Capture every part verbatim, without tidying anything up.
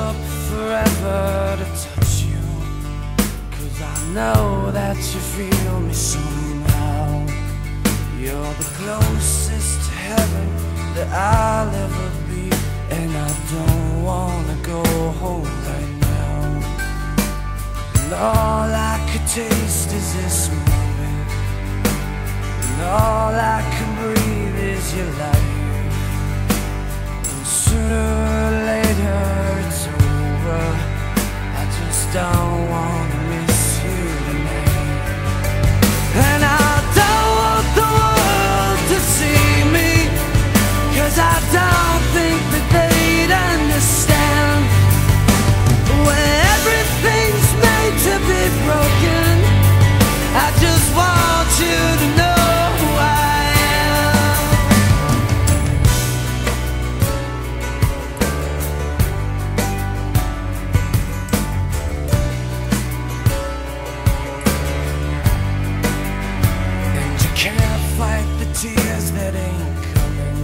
up forever to touch you, 'cause I know that you feel me somehow. You're the closest to heaven that I'll ever be, and I don't wanna go home right now. And all I could taste is this moment, and all I can breathe is your life. And sooner or later it's over, I just don't wanna miss you tonight. And I don't want the world to see me, 'cause I don't think that they'd understand. When everything's made to be broken, I just want you to know who I am. And you can't fight the tears that ain't coming,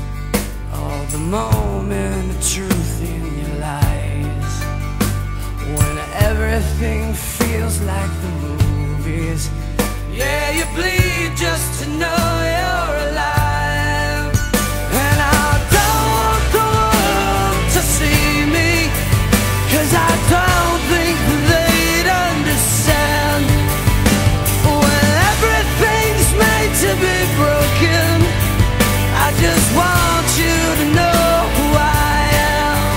all the moment of truth in your lies. When everything feels like the movies, yeah, you bleed just to know you're alive. And I don't want the world to see me, 'cause I don't think they'd understand. When everything's made to be broken, I just want you to know who I am.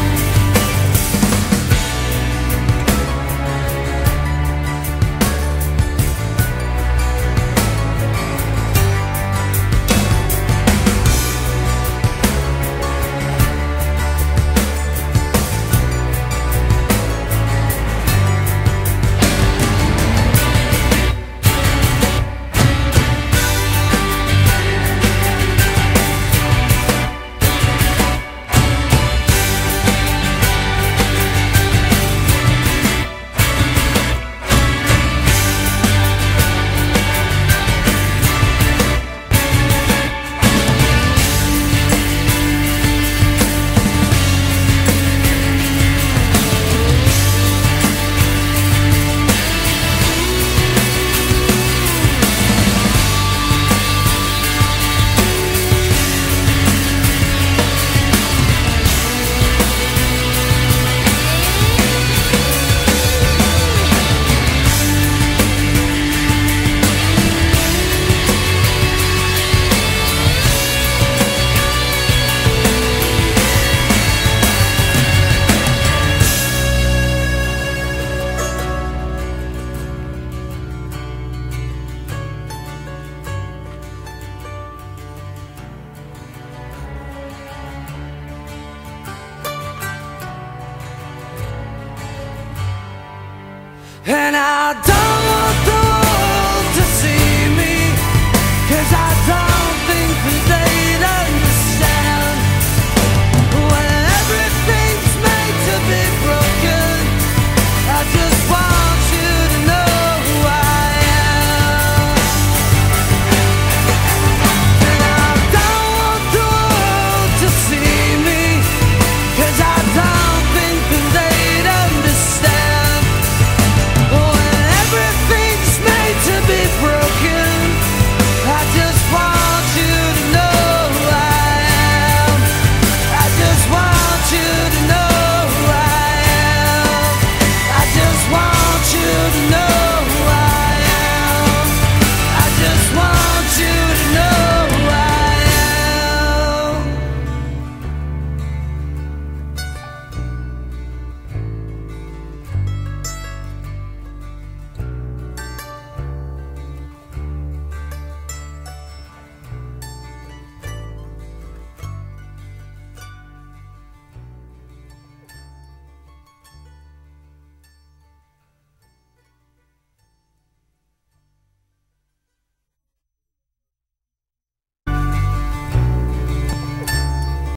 And I don't